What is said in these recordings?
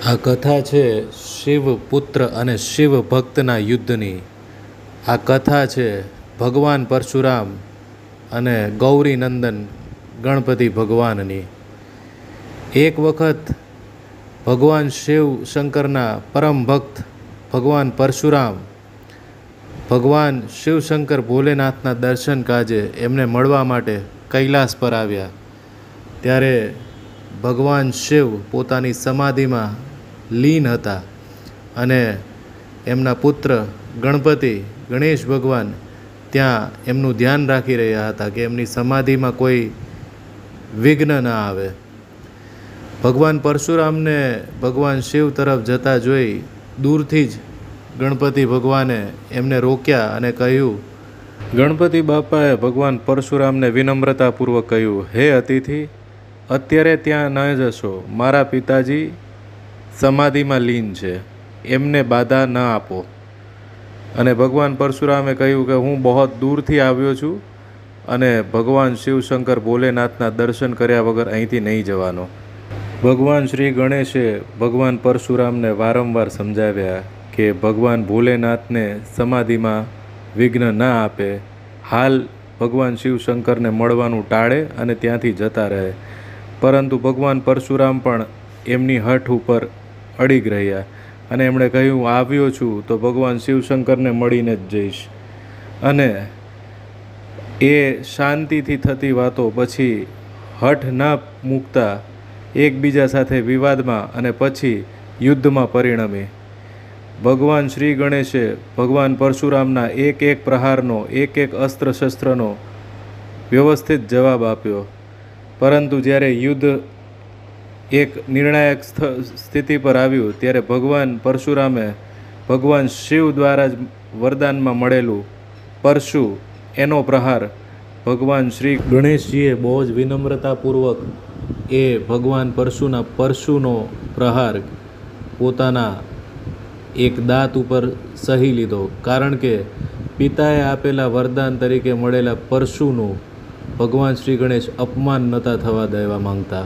આ કથા છે શિવ પુત્ર અને શિવ ભક્તના યુદ્ધની। આ કથા છે ભગવાન પરશુરામ અને ગૌરી નંદન ગણપતિ ભગવાનની। એક વખત ભગવાન શિવ શંકરના પરમ ભક્ત ભગવાન પરશુરામ ભગવાન શિવશંકર ભોલેનાથના દર્શન કાજે એમને મળવા માટે કૈલાસ પર આવ્યા। ત્યારે ભગવાન શિવ પોતાની સમાધિમાં લીન હતા અને એમના પુત્ર ગણપતિ ગણેશ ભગવાન ત્યાં એમનું ધ્યાન રાખી રહ્યા હતા કે એમની સમાધિમાં કોઈ વિઘ્ન ન આવે। ભગવાન પરશુરામને ભગવાન શિવ તરફ જતા જોઈ દૂરથી જ ગણપતિ ભગવાને એમને રોક્યા અને કહ્યું, ગણપતિ બાપાએ ભગવાન પરશુરામને વિનમ્રતાપૂર્વક કહ્યું, હે અતિથિ, અત્યારે ત્યાં ન જશો, મારા પિતાજી સમાધિમાં લીન છે, એમને બાધા ન આપો। અને ભગવાન પરશુરામે કહ્યું કે હું બહુ દૂરથી આવ્યો છું અને ભગવાન શિવશંકર ભોલેનાથના દર્શન કર્યા વગર અહીંથી નહીં જવાનો। ભગવાન શ્રી ગણેશે ભગવાન પરશુરામને વારંવાર સમજાવ્યા કે ભગવાન ભોલેનાથને સમાધિમાં વિઘ્ન ના આપે, હાલ ભગવાન શિવશંકરને મળવાનું ટાળે અને ત્યાંથી જતા રહે। પરંતુ ભગવાન પરશુરામ પણ એમની હઠ ઉપર અડીગ રહ્યા અને એમણે કહ્યું, આવ્યો છું તો ભગવાન શિવશંકરને મળીને જ જઈશ। અને એ શાંતિથી થતી વાતો પછી હઠ ન મૂકતા એકબીજા સાથે વિવાદમાં અને પછી યુદ્ધમાં પરિણમી। ભગવાન શ્રી ગણેશે ભગવાન પરશુરામના એક એક પ્રહારનો, એક એક અસ્ત્ર શસ્ત્રનો વ્યવસ્થિત જવાબ આપ્યો। પરંતુ જ્યારે યુદ્ધ એક નિર્ણાયક સ્થિતિ પર આવ્યું ત્યારે ભગવાન પરશુરામે ભગવાન શિવ દ્વારા જ વરદાનમાં મળેલું પરશુ એનો પ્રહાર ભગવાન શ્રી ગણેશજીએ બહુ જ વિનમ્રતાપૂર્વક એ ભગવાન પરશુનો પ્રહાર પોતાના એક દાંત ઉપર સહી લીધો। કારણ કે પિતાએ આપેલા વરદાન તરીકે મળેલા પરશુનું ભગવાન શ્રી ગણેશ અપમાન નહોતા થવા દેવા માંગતા।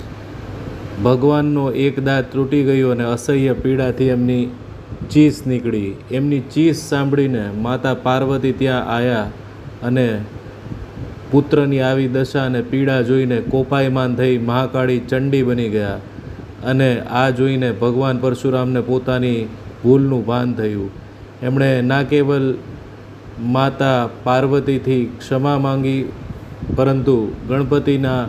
ભગવાનનો એક દાંત તૂટી ગયો અને અસહ્ય પીડાથી એમની ચીસ નીકળી। એમની ચીસ સાંભળીને માતા પાર્વતી ત્યાં આવ્યા અને પુત્રની આવી દશા અને પીડા જોઈને કોપાયમાન થઈ મહાકાળી ચંડી બની ગયા। અને આ જોઈને ભગવાન પરશુરામને પોતાની ભૂલનું ભાન થયું। એમણે ના કેવલ માતા પાર્વતીથી ક્ષમા માંગી પરંતુ ગણપતિના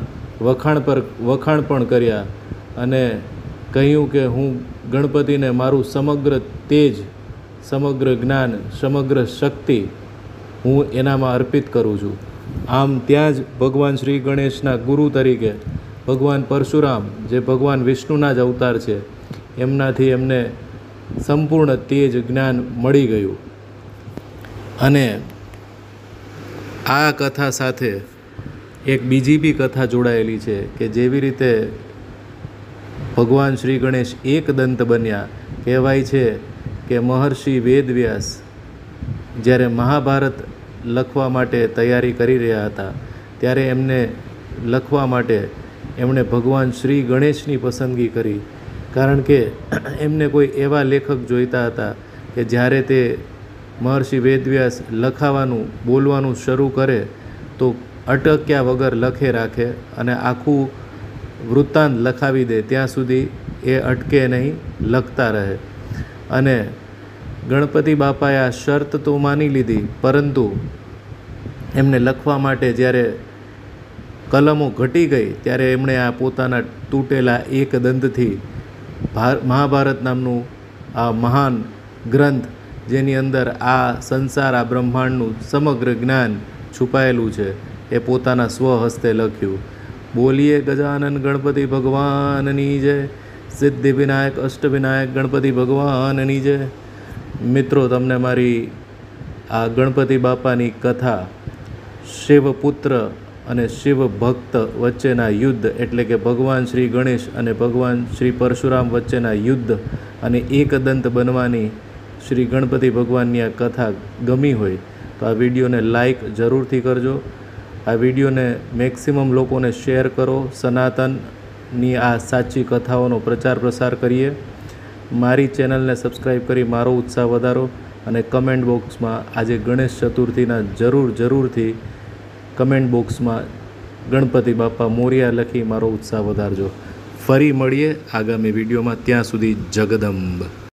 વખાણ પણ કર્યા અને કહ્યું કે હું ગણપતિને મારું સમગ્ર તેજ, સમગ્ર જ્ઞાન, સમગ્ર શક્તિ હું એનામાં અર્પિત કરું છું। આમ ત્યાં જ ભગવાન શ્રી ગણેશના ગુરુ તરીકે ભગવાન પરશુરામ, જે ભગવાન વિષ્ણુના જ અવતાર છે, એમનાથી એમને સંપૂર્ણ તેજ જ્ઞાન મળી ગયું। અને આ કથા સાથે એક બીજી બી કથા જોડાયેલી છે કે જેવી રીતે ભગવાન શ્રી ગણેશ એક દંત બન્યા। કહેવાય છે કે મહર્ષિ વેદવ્યાસ જ્યારે મહાભારત લખવા માટે તૈયારી કરી રહ્યા હતા ત્યારે એમને લખવા માટે એમણે ભગવાન શ્રી ગણેશની પસંદગી કરી। કારણ કે એમને કોઈ એવા લેખક જોઈતા હતા કે જ્યારે તે મહર્ષિ વેદવ્યાસ લખાવાનું, બોલવાનું શરૂ કરે તો અટક્યા વગર લખે રાખે અને આખું વૃત્તાંત લખાવી દે, ત્યાં સુધી એ અટકે નહીં, લખતા રહે। અને ગણપતિ બાપાએ આ શરત તો માની લીધી, પરંતુ એમને લખવા માટે જ્યારે કલમો ઘટી ગઈ ત્યારે એમણે આ પોતાના તૂટેલા એક દંતથી મહાભારત નામનું આ મહાન ગ્રંથ, જેની અંદર આ સંસાર, આ બ્રહ્માંડનું સમગ્ર જ્ઞાન છુપાયેલું છે, એ પોતાના સ્વહસ્તે લખ્યું। બોલીએ ગજાનન ગણપતિ ભગવાનની જય, સિદ્ધિ વિનાયક અષ્ટવિનાયક ગણપતિ ભગવાનની જય। મિત્રો, તમને મારી આ ગણપતિ બાપાની કથા શિવપુત્ર અને શિવ ભક્ત વચ્ચેના યુદ્ધ, એટલે કે ભગવાન શ્રી ગણેશ અને ભગવાન શ્રી પરશુરામ વચ્ચેના યુદ્ધ અને એકદંત બનવાની શ્રી ગણપતિ ભગવાનની આ કથા ગમી હોય તો આ વિડીયોને લાઈક જરૂરથી કરજો। આ વિડીયોને મેક્સિમમ લોકોને શેર કરો। સનાતન ની આ સાચી કથાઓનો પ્રચાર પ્રસાર કરીએ. મારી ચેનલને સબસ્ક્રાઈબ કરી મારો ઉત્સાહ વધારો અને કમેન્ટ બોક્સમાં આજે ગણેશ ચતુર્થીના જરૂરથી કમેન્ટ બોક્સમાં ગણપતિ બાપા મોરિયા લખી મારો ઉત્સાહ વધારજો. ફરી મળીએ આગામી વિડીયોમાં. ત્યાં સુધી જગદંબ.